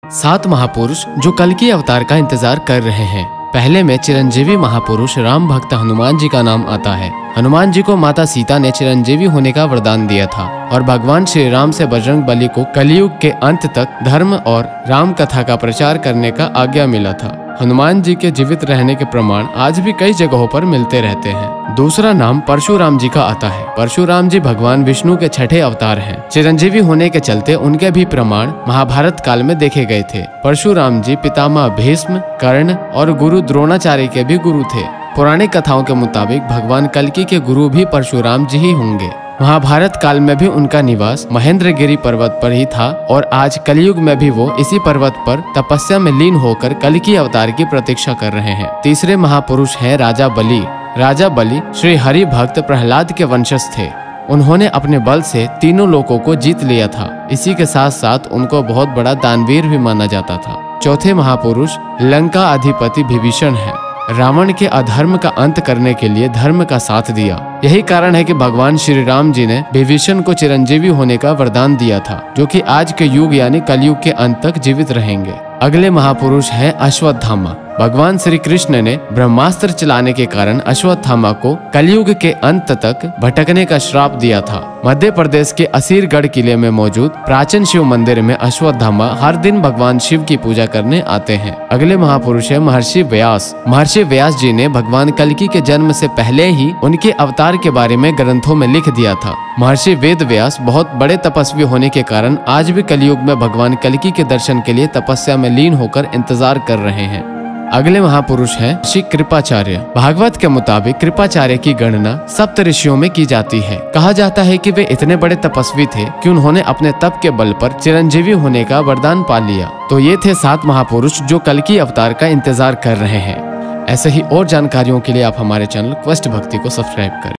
सात महापुरुष जो कल की अवतार का इंतजार कर रहे हैं। पहले में चिरंजीवी महापुरुष राम भक्त हनुमान जी का नाम आता है। हनुमान जी को माता सीता ने चिरंजीवी होने का वरदान दिया था और भगवान श्री राम से बजरंग बली को कलयुग के अंत तक धर्म और राम कथा का प्रचार करने का आज्ञा मिला था। हनुमान जी के जीवित रहने के प्रमाण आज भी कई जगहों पर मिलते रहते हैं। दूसरा नाम परशुराम जी का आता है। परशुराम जी भगवान विष्णु के छठे अवतार हैं। चिरंजीवी होने के चलते उनके भी प्रमाण महाभारत काल में देखे गए थे। परशुराम जी पितामह भीष्म, कर्ण और गुरु द्रोणाचार्य के भी गुरु थे। पौराणिक कथाओं के मुताबिक भगवान कल्कि के गुरु भी परशुराम जी ही होंगे। महाभारत काल में भी उनका निवास महेंद्रगिरी पर्वत पर ही था और आज कलयुग में भी वो इसी पर्वत पर तपस्या में लीन होकर कल्कि अवतार की प्रतीक्षा कर रहे हैं। तीसरे महापुरुष हैं राजा बलि। राजा बलि श्री हरि भक्त प्रहलाद के वंशज थे। उन्होंने अपने बल से तीनों लोकों को जीत लिया था। इसी के साथ साथ उनको बहुत बड़ा दानवीर भी माना जाता था। चौथे महापुरुष लंका अधिपति विभीषण है। रावण के अधर्म का अंत करने के लिए धर्म का साथ दिया। यही कारण है कि भगवान श्री राम जी ने विभीषण को चिरंजीवी होने का वरदान दिया था, जो कि आज के युग यानी कलयुग के अंत तक जीवित रहेंगे। अगले महापुरुष हैं अश्वत्थामा। भगवान श्री कृष्ण ने ब्रह्मास्त्र चलाने के कारण अश्वत्थामा को कलयुग के अंत तक भटकने का श्राप दिया था। मध्य प्रदेश के असीरगढ़ किले में मौजूद प्राचीन शिव मंदिर में अश्वत्थामा हर दिन भगवान शिव की पूजा करने आते हैं। अगले महापुरुष है महर्षि व्यास। महर्षि व्यास जी ने भगवान कल्कि के जन्म से पहले ही उनके अवतार के बारे में ग्रंथों में लिख दिया था। महर्षि वेद व्यास बहुत बड़े तपस्वी होने के कारण आज भी कलयुग में भगवान कल्कि के दर्शन के लिए तपस्या में लीन होकर इंतजार कर रहे हैं। अगले महापुरुष हैं श्री कृपाचार्य। भागवत के मुताबिक कृपाचार्य की गणना सप्त ऋषियों में की जाती है। कहा जाता है कि वे इतने बड़े तपस्वी थे कि उन्होंने अपने तप के बल पर चिरंजीवी होने का वरदान पा लिया। तो ये थे 7 महापुरुष जो कल्कि अवतार का इंतजार कर रहे हैं। ऐसे ही और जानकारियों के लिए आप हमारे चैनल क्वेस्ट भक्ति को सब्सक्राइब करें।